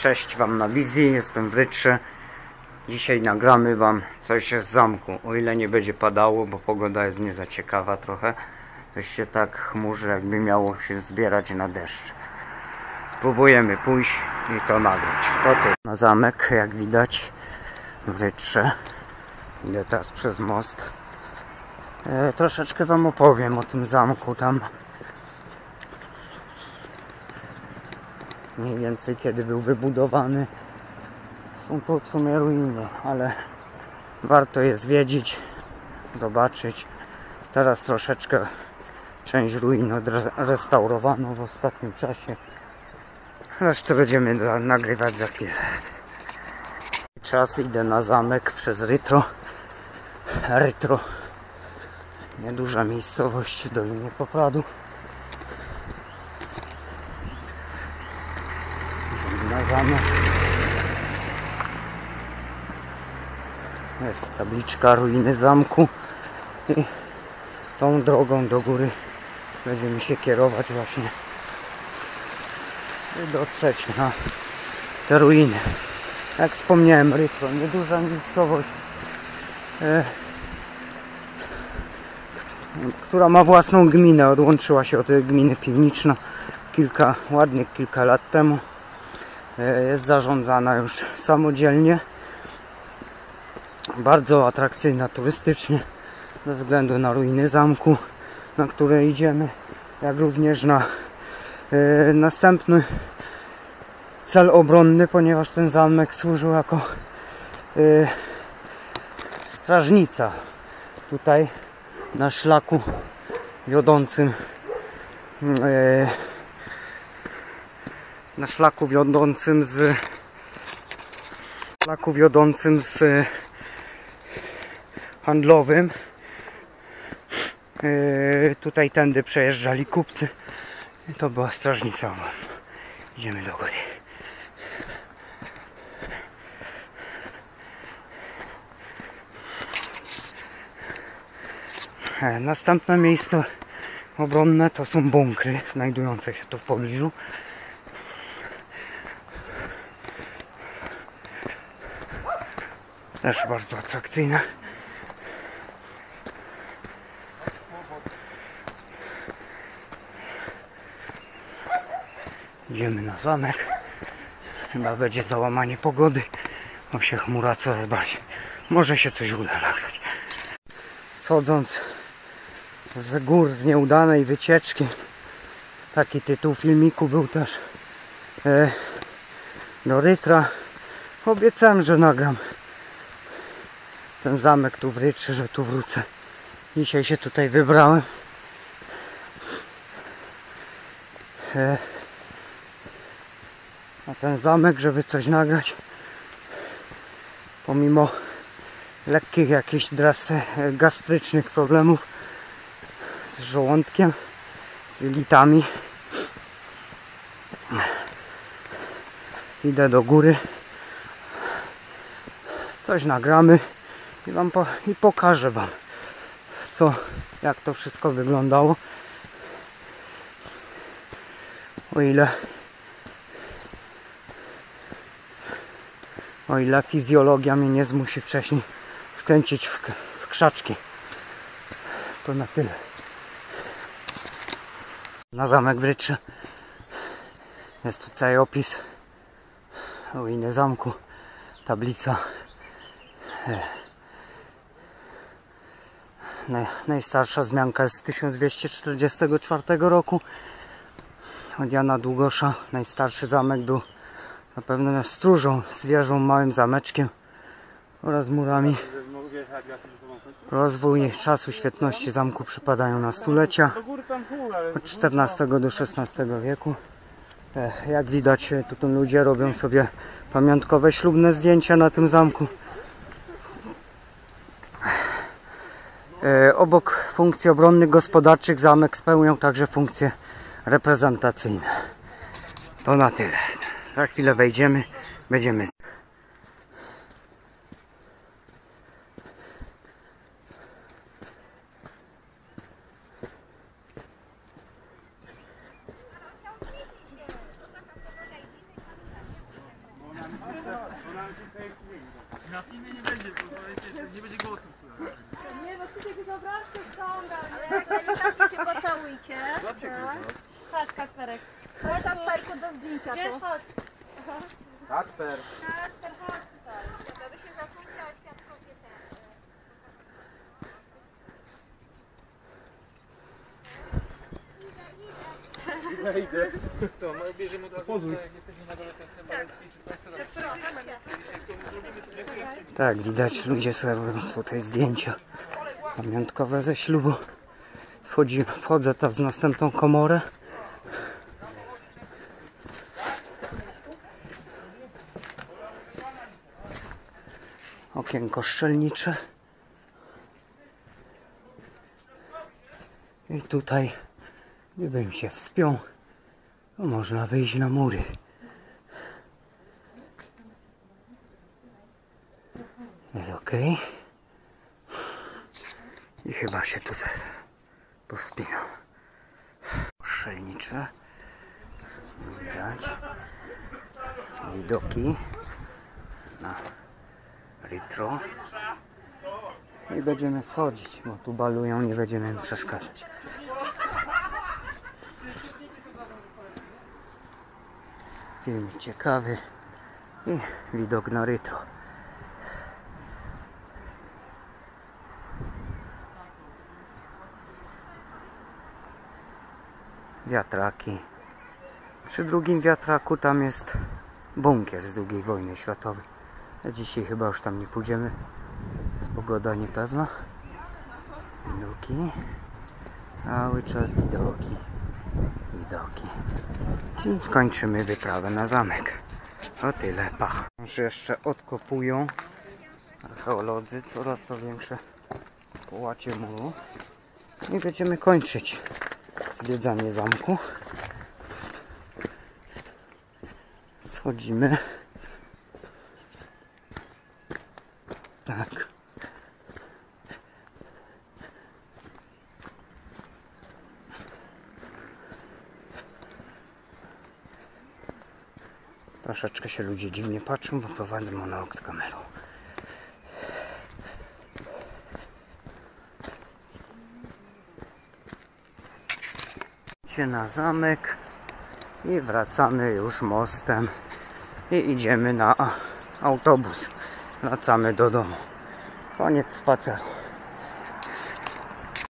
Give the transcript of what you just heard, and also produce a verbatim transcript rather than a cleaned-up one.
Cześć wam na wizji, jestem w Rytrze. Dzisiaj nagramy wam coś z zamku, o ile nie będzie padało, bo pogoda jest nie za ciekawa trochę. Coś się tak chmurzy, jakby miało się zbierać na deszcz. Spróbujemy pójść i to nagrać. To tu na zamek, jak widać, w Rytrze. Idę teraz przez most. E, troszeczkę wam opowiem o tym zamku tam. Mniej więcej kiedy był wybudowany. Są to w sumie ruiny, ale warto je zwiedzić, zobaczyć. Teraz troszeczkę część ruin odrestaurowano w ostatnim czasie. Resztę będziemy nagrywać za chwilę. Czas idę na zamek przez Rytro. Rytro. Nieduża miejscowość w Dolinie Popradu. Idziemy na zamek. Jest tabliczka ruiny zamku i tą drogą do góry będziemy się kierować właśnie i dotrzeć na te ruiny. Jak wspomniałem, Rytro, nieduża miejscowość, e, która ma własną gminę, odłączyła się od gminy Piwniczna kilka, ładnie kilka lat temu. E, jest zarządzana już samodzielnie. Bardzo atrakcyjna turystycznie ze względu na ruiny zamku, na które idziemy, jak również na e, następny cel obronny, ponieważ ten zamek służył jako e, strażnica tutaj na szlaku wiodącym e, na szlaku wiodącym z szlaku wiodącym z handlowym. Yy, tutaj tędy przejeżdżali kupcy i to była strażnica. Idziemy do góry. E, następne miejsce obronne to są bunkry znajdujące się tu w pobliżu. Też bardzo atrakcyjne. Idziemy na zamek. Chyba będzie załamanie pogody, bo się chmura coraz bardziej. Może się coś uda nagrać. Schodząc z gór z nieudanej wycieczki, taki tytuł filmiku był też e, do Rytra. Obiecałem, że nagram ten zamek tu w Rytrze, że tu wrócę. Dzisiaj się tutaj wybrałem. E, na ten zamek, żeby coś nagrać. Pomimo lekkich jakichś gastrycznych problemów z żołądkiem, z jelitami, idę do góry. Coś nagramy i wam po, i pokażę wam, co, jak to wszystko wyglądało. O ile O ile fizjologia mnie nie zmusi wcześniej skręcić w, w krzaczki. To na tyle. Na zamek w Rytrze. Jest tu cały opis ruiny zamku. Tablica. Najstarsza wzmianka jest z tysiąc dwieście czterdziestego czwartego roku. Od Jana Długosza. Najstarszy zamek był na pewno stróżą, z wieżą, małym zameczkiem oraz murami. Rozwój czasu świetności zamku przypadają na stulecia od czternastego do szesnastego wieku. Jak widać, tutaj ludzie robią sobie pamiątkowe ślubne zdjęcia na tym zamku. Obok funkcji obronnych, gospodarczych zamek spełniał także funkcje reprezentacyjne. To na tyle. Za chwilę wejdziemy, będziemy. Na filmie nie będzie, bo nie będzie głosów słychać. Nie, bo Krzysiek już obrączkę ściąga, nie? Tak, delikatnie się pocałujcie. Chodź, Kasperek. Chodź, Kasperku, do zdjęcia Wiesz, tu. chodź. Kacper! Kasper, chodź tutaj. Dobra, wy się zasuncie, a świadkowie ten. Idę, idę. Co, no bierzemy od razu tutaj, jak jesteśmy na dole ten balecki, czy coś, co tam jest? Tak, widać, ludzie sobie robią tutaj zdjęcia pamiątkowe ze ślubu. Wchodzi, wchodzę teraz w następną komorę. Okienko szczelnicze. I tutaj, gdyby mi się wspiął, to można wyjść na mury. Jest ok. I chyba się tutaj powspinam. Strzelnicze. Widać. Widoki na Ritro. I będziemy schodzić, bo tu balują, nie będziemy im przeszkadzać. Film ciekawy i widok na Ritro. Wiatraki. Przy drugim wiatraku tam jest bunkier z drugiej wojny światowej. A dzisiaj chyba już tam nie pójdziemy. Jest pogoda niepewna. Widoki. Cały czas widoki. Widoki. I kończymy wyprawę na zamek. O tyle, pach. Już jeszcze odkopują archeolodzy coraz to większe połacie muru. I będziemy kończyć zwiedzanie zamku. Schodzimy. Tak. Troszeczkę się ludzie dziwnie patrzą, bo prowadzę monolog z kamerą. Idziemy na zamek i wracamy już mostem i idziemy na autobus. Wracamy do domu. Koniec spaceru.